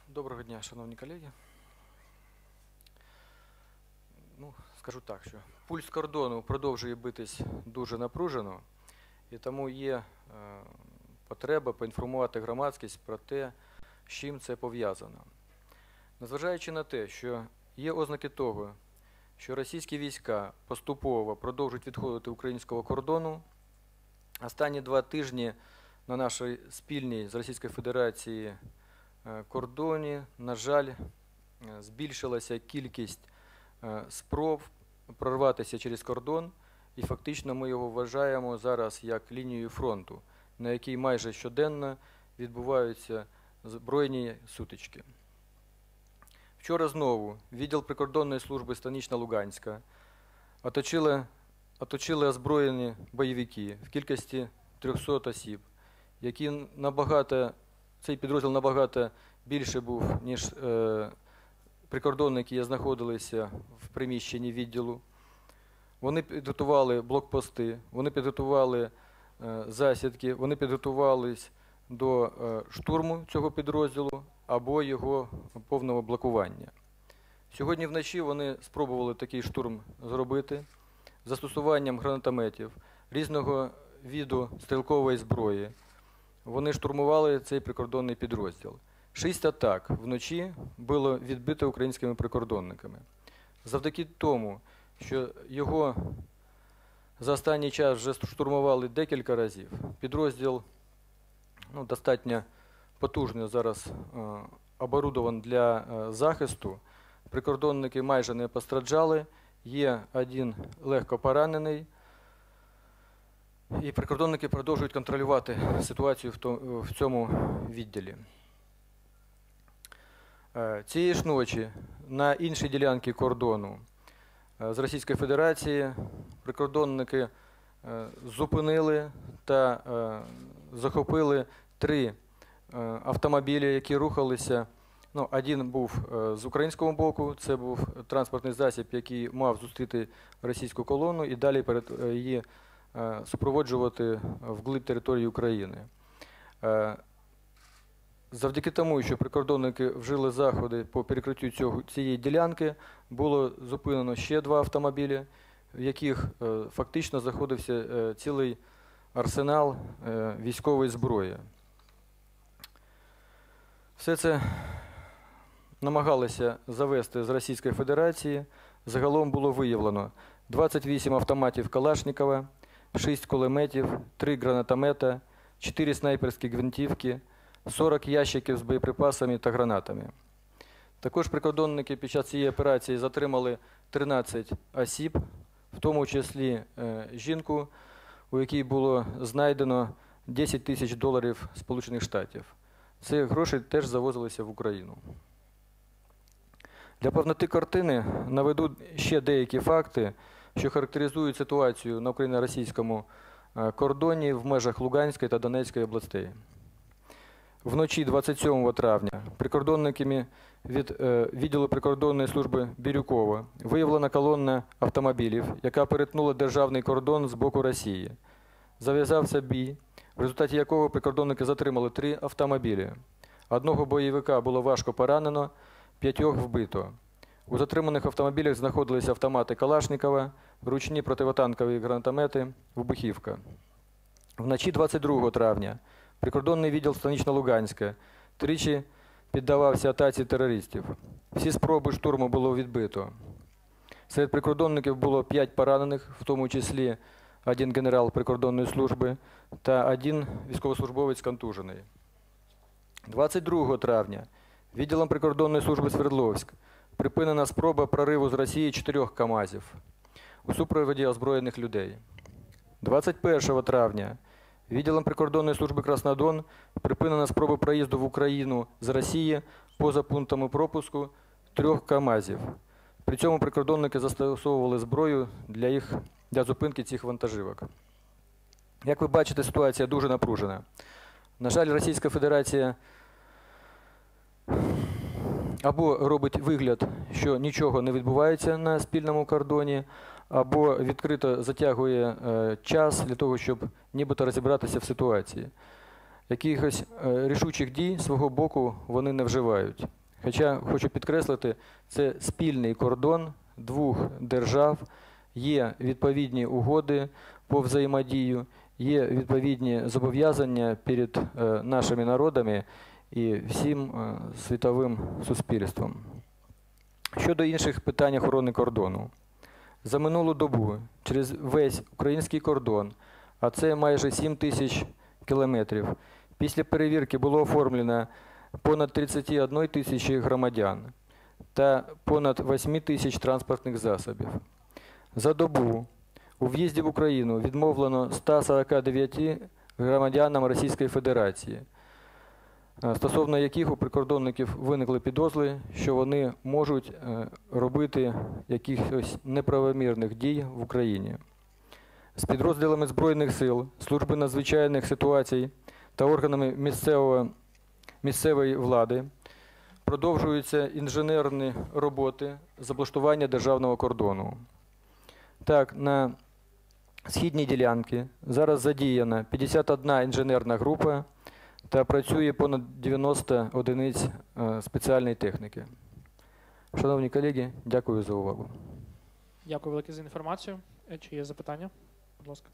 Доброго дня, шановні колеги. Скажу так, що пульс кордону продовжує битись дуже напружено, і тому є потреба поінформувати громадськість про те, з чим це пов'язано. Незважаючи на те, що є ознаки того, що російські війська поступово продовжують відходити українського кордону, останні 2 тижні на нашій спільній з Російською Федерацією кордоні, на жаль, збільшилася кількість спроб прорватися через кордон, і фактично ми його вважаємо зараз як лінією фронту, на якій майже щоденно відбуваються збройні сутички. Вчора знову відділ прикордонної служби Станично-Луганська оточили озброєні бойовики в кількості 300 осіб, які цей підрозділ набагато більше був, ніж прикордонники, які знаходилися в приміщенні відділу. Вони підготували блокпости, вони підготували засідки, вони підготувались до штурму цього підрозділу або його повного блокування. Сьогодні вночі вони спробували такий штурм зробити з застосуванням гранатометів, різного виду стрілкової зброї. Вони штурмували цей прикордонний підрозділ. 6 атак вночі було відбито українськими прикордонниками. Завдяки тому, що його за останній час вже штурмували декілька разів, підрозділ достатньо потужно зараз оборудований для захисту, прикордонники майже не постраждали, є один легко поранений, і прикордонники продовжують контролювати ситуацію в цьому відділі. Цієї ж ночі на іншій ділянці кордону з Російської Федерації прикордонники зупинили та захопили 3 автомобілі, які рухалися. Один був з українського боку, це був транспортний засіб, який мав зустріти російську колону і далі її супроводжувати вглиб території України. Завдяки тому, що прикордонники вжили заходи по перекриттю цієї ділянки, було зупинено ще 2 автомобілі, в яких фактично знаходився цілий арсенал військової зброї. Все це намагалися завести з Російської Федерації. Загалом було виявлено 28 автоматів Калашникова, 6 кулеметів, 3 гранатомета, 4 снайперські гвинтівки, 40 ящиків з боєприпасами та гранатами. Також прикордонники під час цієї операції затримали 13 осіб, в тому числі жінку, у якій було знайдено $10 тисяч Сполучених Штатів. Ці гроші теж завозилися в Україну. Для повноти картини наведу ще деякі факти, що характеризують ситуацію на україно-російському кордоні в межах Луганської та Донецької областей. Вночі 27 травня прикордонниками від відділу прикордонної служби Бірюкова виявлена колона автомобілів, яка перетнула державний кордон з боку Росії. Зав'язався бій, в результаті якого прикордонники затримали 3 автомобілі. Одного бойовика було важко поранено, 5 вбито. У затриманих автомобілях знаходилися автомати Калашникова, ручні противотанкові гранатомети, вибухівка. Вночі 22 травня прикордонний відділ Станично-Луганська тричі піддавався атаці терористів. Всі спроби штурму було відбито. Серед прикордонників було 5 поранених, в тому числі 1 генерал прикордонної служби та 1 військовослужбовець контужений. 22 травня відділом прикордонної служби Свердловськ припинена спроба прориву з Росії 4 КАМАЗів у супроводі озброєних людей. 21 травня відділом прикордонної служби Краснодон припинена спроба проїзду в Україну з Росії поза пунктами пропуску 3 КАМАЗів. При цьому прикордонники застосовували зброю для зупинки цих вантажівок. Як ви бачите, ситуація дуже напружена. На жаль, Російська Федерація або робить вигляд, що нічого не відбувається на спільному кордоні, або відкрито затягує час для того, щоб нібито розібратися в ситуації. Якихось рішучих дій свого боку вони не вживають. Хоча, хочу підкреслити, це спільний кордон двох держав, є відповідні угоди по взаємодію, є відповідні зобов'язання перед нашими народами і всім світовим суспільством. Щодо інших питань охорони кордону. За минулу добу через весь український кордон, а це майже 7 тисяч кілометрів, після перевірки було оформлено понад 31 тисячі громадян та понад 8 тисяч транспортних засобів. За добу у в'їзді в Україну відмовлено 149 громадянам Російської Федерації, стосовно яких у прикордонників виникли підозри, що вони можуть робити якихось неправомірних дій в Україні. З підрозділами Збройних сил, Служби надзвичайних ситуацій та органами місцевої влади продовжуються інженерні роботи з облаштування державного кордону. Так, на східній ділянці зараз задіяна 51 інженерна група та працює понад 90 одиниць спеціальної техніки. Шановні колеги, дякую за увагу. Дякую велике за інформацію. Чи є запитання? Будь ласка.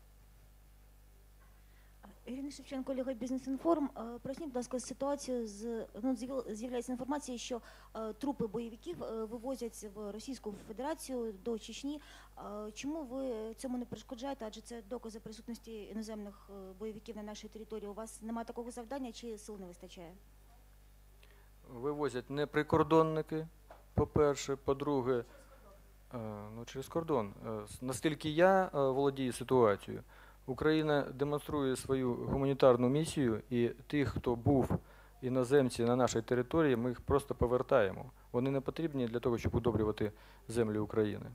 Ірина Шевченко, Ліга Бізнес-Інформ. Проясніть, будь ласка, ситуацію з'являється інформація, що трупи бойовиків вивозять в Російську Федерацію до Чечні. Чому ви цьому не перешкоджаєте? Адже це докази присутності іноземних бойовиків на нашій території. У вас немає такого завдання чи сил не вистачає? Вивозять не прикордонники, по-перше. По-друге, через кордон. Наскільки я володію ситуацією, Україна демонструє свою гуманітарну місію, і тих, хто був іноземці на нашій території, ми їх просто повертаємо. Вони не потрібні для того, щоб удобрювати землю України.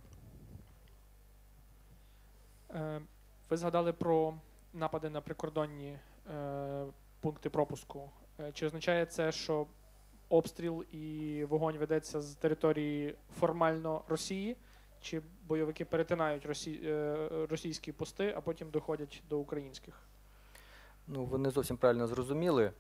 Ви згадали про напади на прикордонні пункти пропуску. Чи означає це, що обстріл і вогонь ведеться з території формально Росії? Чи бойовики перетинають російські пости, а потім доходять до українських? Ну, ви не зовсім правильно зрозуміли.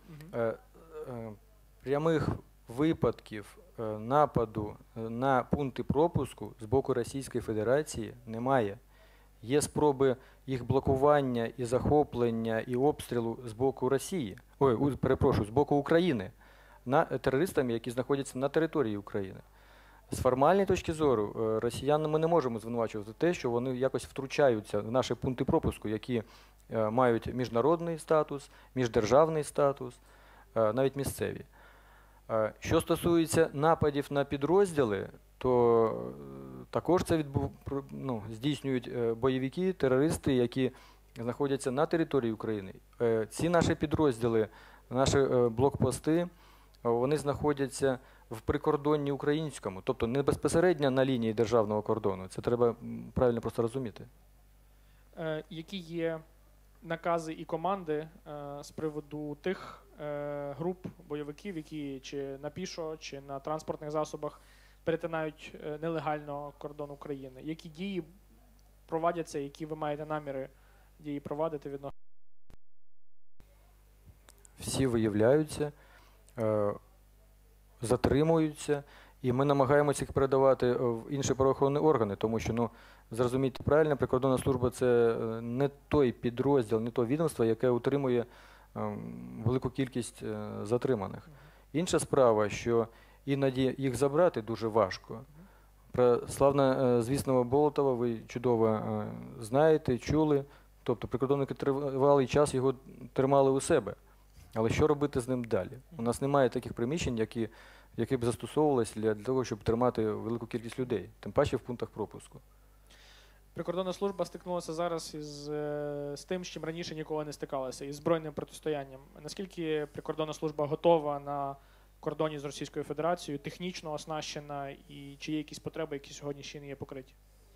Прямих випадків нападу на пункти пропуску з боку Російської Федерації немає. Є спроби їх блокування і захоплення і обстрілу з боку Росії, з боку України, терористами, які знаходяться на території України. З формальної точки зору, росіян ми не можемо звинувачувати те, що вони якось втручаються в наші пункти пропуску, які мають міжнародний статус, міждержавний статус, навіть місцеві. Що стосується нападів на підрозділи, то також це здійснюють бойовики, терористи, які знаходяться на території України. Ці наші підрозділи, наші блокпости, вони знаходяться в прикордонні українському, тобто не безпосередньо на лінії державного кордону. Це треба правильно просто розуміти. Які є накази і команди з приводу тих груп бойовиків, які чи на пішо, чи на транспортних засобах перетинають нелегально кордон України? Які дії проводяться, які ви маєте наміри дії провадити відносно? Всі виявляються, затримуються, і ми намагаємося їх передавати в інші правоохоронні органи, тому що, зрозумійте правильно, прикордонна служба – це не той підрозділ, не то відомство, яке утримує велику кількість затриманих. Інша справа, що іноді їх забрати дуже важко. Про славно звісного Болотова ви чудово знаєте, чули, тобто прикордонники тривалий час його тримали у себе. Але що робити з ним далі? У нас немає таких приміщень, які б застосовувалися для того, щоб тримати велику кількість людей, тим паче в пунктах пропуску. Прикордонна служба стикнулася зараз з тим, з чим раніше ніколи не стикалася, із збройним протистоянням. Наскільки прикордонна служба готова на кордоні з Російською Федерацією, технічно оснащена, і чи є якісь потреби, які сьогодні ще не є покриті?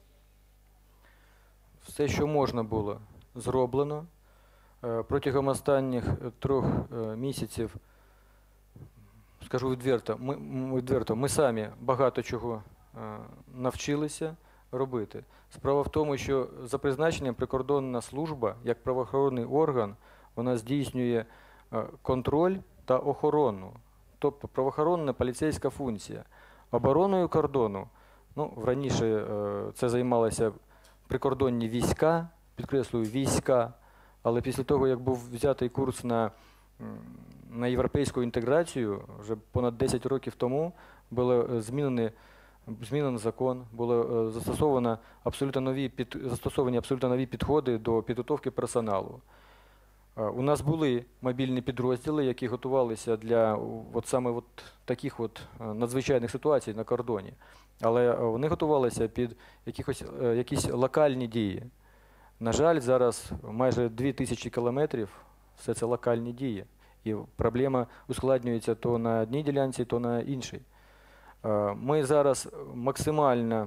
Все, що можна було, зроблено. Протягом останніх 3 місяців, скажу відверто, ми самі багато чого навчилися робити. Справа в тому, що за призначенням прикордонна служба, як правоохоронний орган, вона здійснює контроль та охорону тобто правоохоронна поліцейська функція. Обороною кордону, раніше це займалися прикордонні війська, підкреслюю, війська, але після того, як був взятий курс на європейську інтеграцію, вже понад 10 років тому було змінений закон, було застосовані абсолютно нові підходи до підготовки персоналу. У нас були мобільні підрозділи, які готувалися для саме таких надзвичайних ситуацій на кордоні. Але вони готувалися під якісь локальні дії. На жаль, зараз майже 2000 кілометрів – все це локальні дії. І проблема ускладнюється то на одній ділянці, то на іншій. Ми зараз максимально,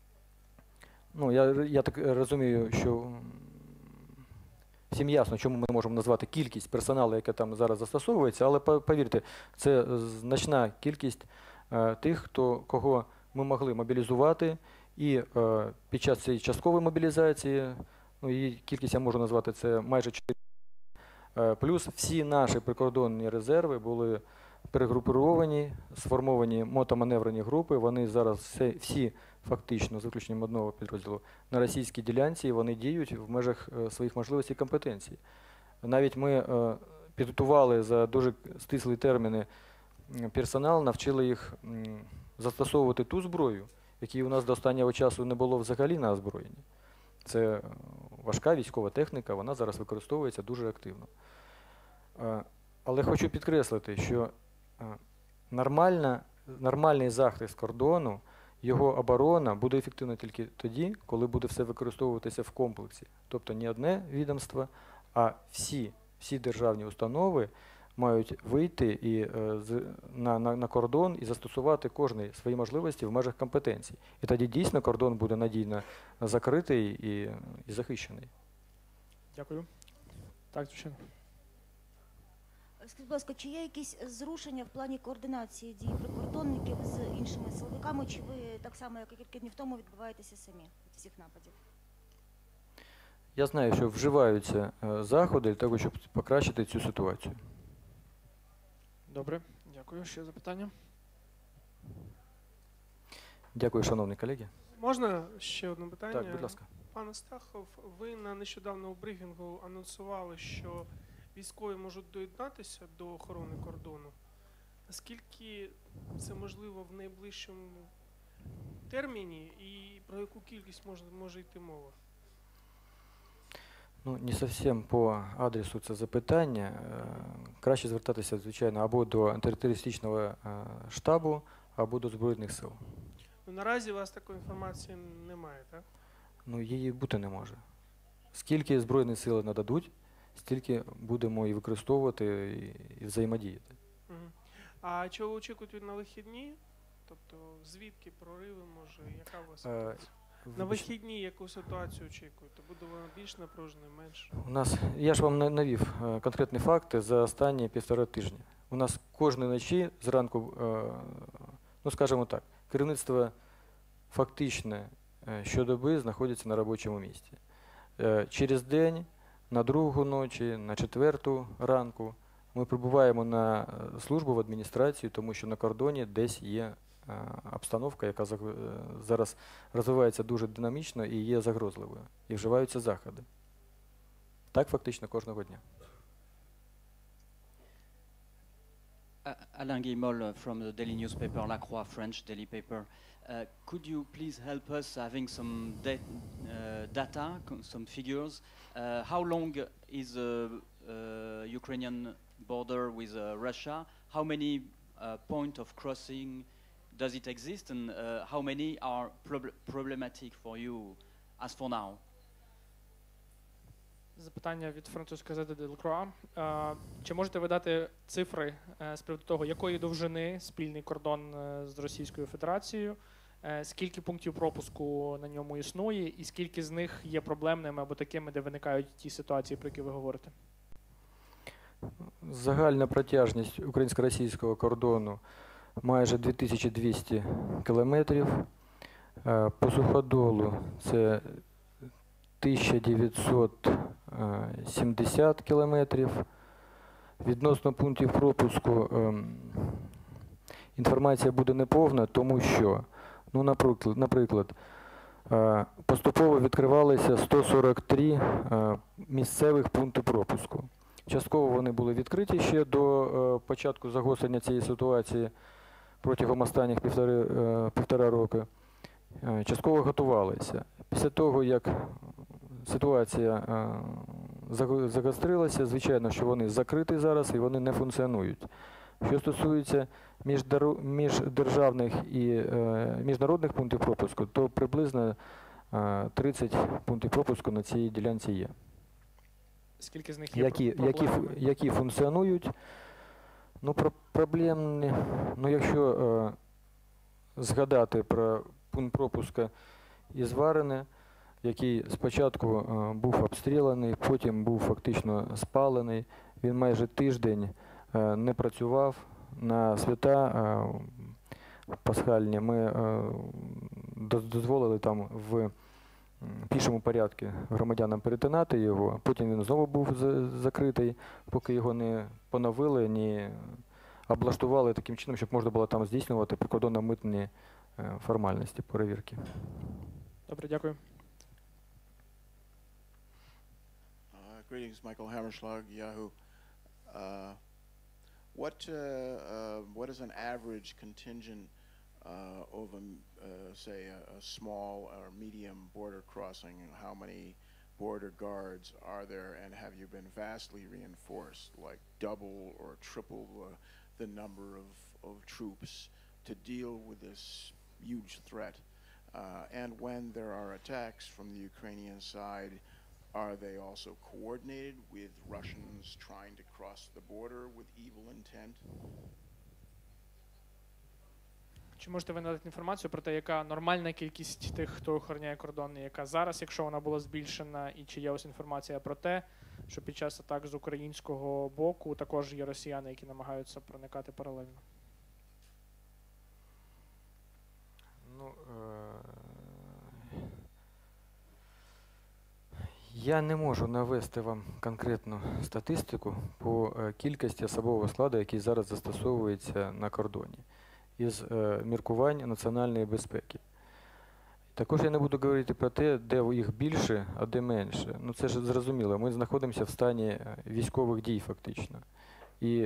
я так розумію, що всім ясно, чому ми не можемо назвати кількість персоналу, яка там зараз застосовується, але повірте, це значна кількість тих, кого ми могли мобілізувати, і під час цієї часткової мобілізації, її кількість я можу назвати, це майже 4. Плюс всі наші прикордонні резерви були перегруповані, сформовані мотоманеврені групи, вони зараз всі фактично, з виключенням одного підрозділу, на російській ділянці, і вони діють в межах своїх можливостей і компетенцій. Навіть ми підготували за дуже стислі терміни персонал, навчили їх застосовувати ту зброю, якій у нас до останнього часу не було взагалі на озброєнні. Це важка військова техніка, вона зараз використовується дуже активно. Але хочу підкреслити, що нормальний захист кордону, його оборона буде ефективна тільки тоді, коли буде все використовуватися в комплексі. Тобто не одне відомство, а всі державні установи мають вийти на кордон і застосувати кожний свої можливості в межах компетенцій. І тоді дійсно кордон буде надійно закритий і захищений. Дякую. Так, звичайно. Скажіть, будь ласка, чи є якісь зрушення в плані координації дій прикордонників з іншими силовиками, чи ви так само, як і кілька днів тому, відбуваєтеся самі від всіх нападів? Я знаю, що вживаються заходи для того, щоб покращити цю ситуацію. Добре, дякую. Ще запитання? Дякую, шановні колеги. Можна ще одне питання? Так, будь ласка. Пане Стахов, ви на нещодавному брифінгу анонсували, що військові можуть доєднатися до охорони кордону. Наскільки це можливо в найближчому терміні і про яку кількість може йти мова? Не зовсім по адресу це запитання. Краще звертатися, звичайно, або до антитерористичного штабу, або до Збройних сил. Наразі у вас такої інформації немає, так? Її бути не може. Скільки Збройні сили нададуть, стільки будемо і використовувати, і взаємодіяти. А чого очікують на вихідні? Тобто звідки прориви, може, яка у вас ситуація? На вихідні яку ситуацію очікуєте? Буде вона більш напружена, менше? Я ж вам навів конкретні факти за останні 1,5 тижня. У нас кожної ночі зранку, скажімо так, керівництво фактично щодоби знаходиться на робочому місці. Через день, на 2-гу ночі, на 4-ту ранку ми прибуваємо на службу в адміністрацію, тому що на кордоні десь є обстановка, яка зараз розвивається дуже динамічно і є загрозливою. І вживаються заходи. Так фактично кожного дня. Alain Guillemol from the daily newspaper La Croix, French daily paper. Could you please help us having some data, some figures? How long is the Ukrainian border with Russia? How many points of crossing does it exist, and how many are problematic for you as for now? Запитання від французької газети «Дель Круа». Чи можете ви дати цифри з приводу того, якої довжини спільний кордон з Російською Федерацією, скільки пунктів пропуску на ньому існує, і скільки з них є проблемними або такими, де виникають ті ситуації, про які ви говорите? Загальна протяжність українсько-російського кордону майже 2200 кілометрів. По суходолу це 1970 кілометрів. Відносно пунктів пропуску інформація буде неповна, тому що, ну, наприклад, поступово відкривалися 143 місцевих пункти пропуску. Частково вони були відкриті ще до початку загострення цієї ситуації протягом останніх півтора року. Частково готувалися. Після того, як ситуація загострилася, звичайно, що вони закриті зараз і вони не функціонують. Що стосується міждержавних і міжнародних пунктів пропуску, то приблизно 30 пунктів пропуску на цій ділянці є. Скільки з них є Які функціонують, ну, проблемні. Ну, якщо згадати про пункт пропуска із Варене, який спочатку був обстріляний, потім був фактично спалений, він майже тиждень не працював. На свята пасхальні ми дозволили там в пішому порядку громадянам перетинати його, потім він знову був закритий, поки його не поновили, не облаштували таким чином, щоб можна було там здійснювати прикордонно-митні формальності, перевірки. Добре, дякую. Greetings, Michael Hammerschlag, Yahoo. What is an average contingent of, say, a small or medium border crossing? How many border guards are there, and have you been vastly reinforced, like double or triple the number of troops to deal with this huge threat? And when there are attacks from the Ukrainian side, are they also coordinated with Russians trying to cross the border with evil intent? Чи можете ви надати інформацію про те, яка нормальна кількість тих, хто охороняє кордон, і яка зараз, якщо вона була збільшена, і чи є ось інформація про те, що під час атак з українського боку також є росіяни, які намагаються проникати паралельно? Ну, я не можу навести вам конкретну статистику по кількості особового складу, який зараз застосовується на кордоні із міркувань національної безпеки. Також я не буду говорити про те, де їх більше, а де менше. Ну, це ж зрозуміло, ми знаходимося в стані військових дій фактично. І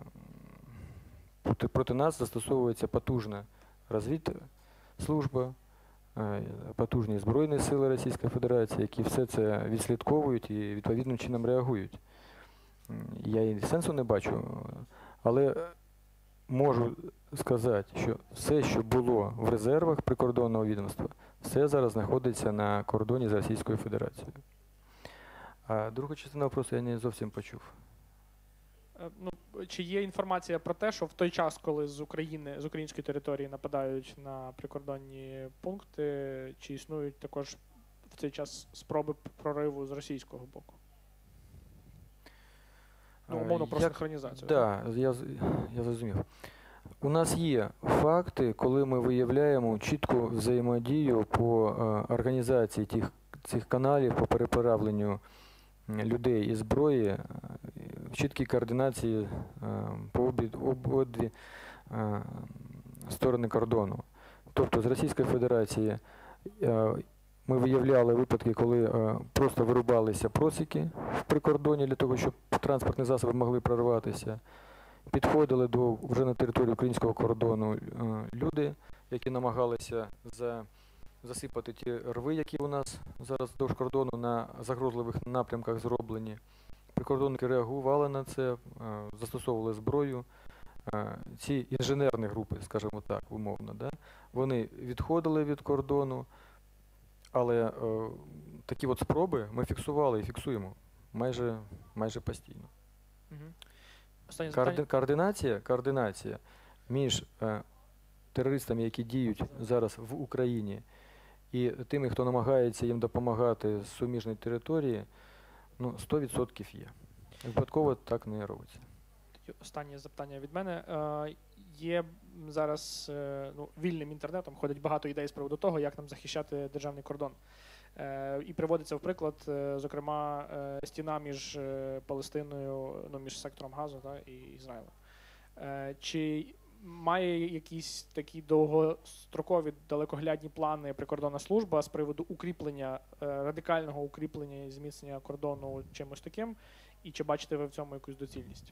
проти нас застосовується потужна розвідслужба, потужні Збройні сили Російської Федерації, які все це відслідковують і відповідним чином реагують. Я і сенсу не бачу, але можу сказати, що все, що було в резервах прикордонного відомства, все зараз знаходиться на кордоні з Російською Федерацією. А другу частину вопросу я не зовсім почув. Ну, чи є інформація про те, що в той час, коли з української території нападають на прикордонні пункти, чи існують також в цей час спроби прориву з російського боку? Ну, умовно, про синхронізацію. Так, я зрозумів. У нас є факти, коли ми виявляємо чітку взаємодію по організації цих каналів, по переправленню людей і зброї, в чіткій координації по обидві сторони кордону. Тобто з Російської Федерації ми виявляли випадки, коли просто вирубалися просіки в прикордоні для того, щоб транспортні засоби могли прорватися. Підходили вже на територію українського кордону люди, які намагалися засипати ті рви, які у нас зараз вздовж кордону на загрозливих напрямках зроблені. Прикордонники реагували на це, застосовували зброю. Ці інженерні групи, скажімо так, умовно, да, вони відходили від кордону, але такі от спроби ми фіксували і фіксуємо майже постійно. Координація між терористами, які діють зараз в Україні, і тими, хто намагається їм допомагати з суміжної території, ну, 100% є. Випадково так не робиться. Останнє запитання від мене. Є зараз вільним інтернетом, ходять багато ідей з приводу того, як нам захищати державний кордон. І приводиться в приклад, зокрема, стіна між Палестиною, між сектором Газу і Ізраїлем. Чи має якісь такі довгострокові, далекоглядні плани прикордонна служба з приводу укріплення, радикального укріплення і зміцнення кордону чимось таким? І чи бачите ви в цьому якусь доцільність?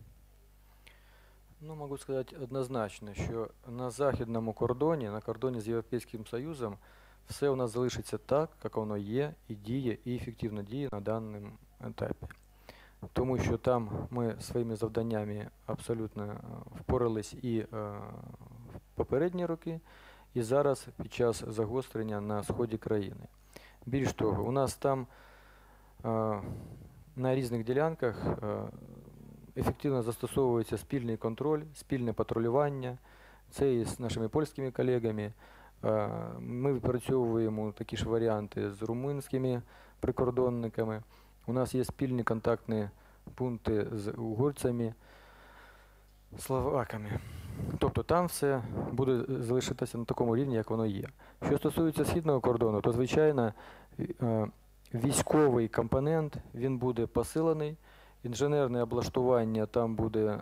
Ну, можу сказати однозначно, що на західному кордоні, на кордоні з Європейським Союзом, все у нас залишиться так, як воно є, і діє, і ефективно діє на даному етапі. Тому що там ми своїми завданнями абсолютно впорались і в попередні роки, і зараз під час загострення на сході країни. Більш того, у нас там на різних ділянках ефективно застосовується спільний контроль, спільне патрулювання. Це і з нашими польськими колегами. Ми відпрацьовуємо такі ж варіанти з румунськими прикордонниками. У нас є спільні контактні пункти з угорцями, словаками. Тобто там все буде залишитися на такому рівні, як воно є. Що стосується східного кордону, то, звичайно, військовий компонент, він буде посилений, інженерне облаштування там буде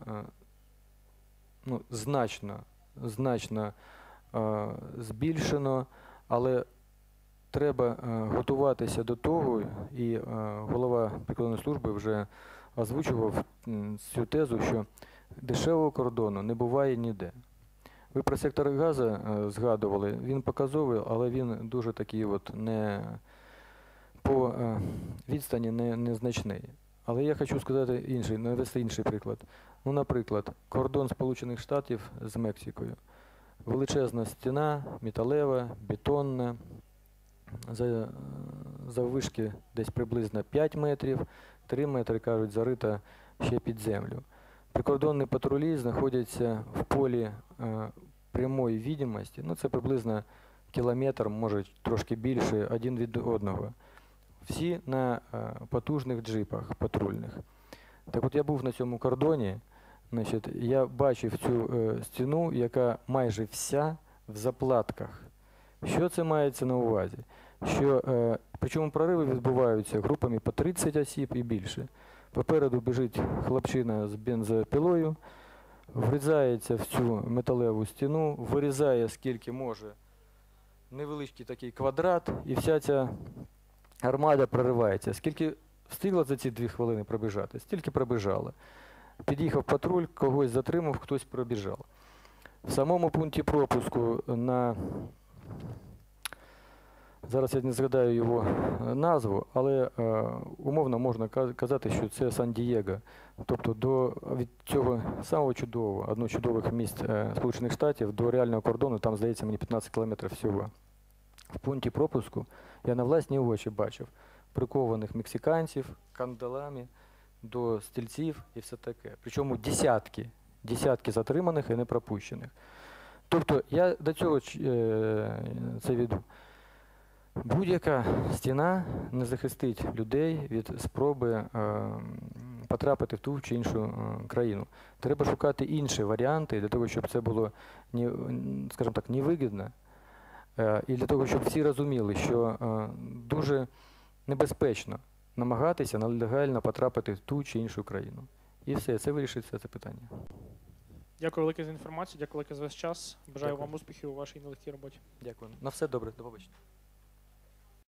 значно збільшено, але треба готуватися до того, і голова прикордонної служби вже озвучував цю тезу, що дешевого кордону не буває ніде. Ви про сектор газу згадували, він показовий, але він дуже такий от по відстані незначний. Але я хочу сказати навести інший приклад. Ну, наприклад, кордон Сполучених Штатів з Мексикою. Величезна стіна, металева, бетонна, заввишки десь приблизно 5 метрів, 3 метри, кажуть, зарита ще під землю. Прикордонні патрулі знаходяться в полі прямої відомості, ну це приблизно кілометр, може трошки більше, один від одного. Всі на потужних джипах патрульних. Так от я був на цьому кордоні, значить, я бачив цю стіну, яка майже вся в заплатках. Що це мається на увазі? Що, причому прориви відбуваються групами по 30 осіб і більше. Попереду біжить хлопчина з бензопилою, врізається в цю металеву стіну, вирізає скільки може невеличкий такий квадрат, і вся ця армада проривається. Скільки встигла за ці 2 хвилини пробіжати, стільки пробіжала. Під'їхав патруль, когось затримав, хтось пробіжав. В самому пункті пропуску зараз я не згадаю його назву, але умовно можна казати, що це Сан-Дієго. Тобто від цього самого чудового, одного з чудових міст Сполучених Штатів до реального кордону, там, здається, мені 15 кілометрів всього. В пункті пропуску я на власні очі бачив прикованих мексиканців кандалами до стільців і все таке. Причому десятки затриманих і не пропущених. Тобто я до цього це веду. Будь-яка стіна не захистить людей від спроби потрапити в ту чи іншу країну. Треба шукати інші варіанти для того, щоб це було, скажімо так, невигідно. І для того, щоб всі розуміли, що дуже небезпечно намагатися нелегально потрапити в ту чи іншу країну. І все, це вирішить це питання. Дякую велике за інформацію, дякую велике за ваш час. Бажаю Дякую. вам успіхів у вашій нелегкій роботі. Дякую. На все добре, до побачення.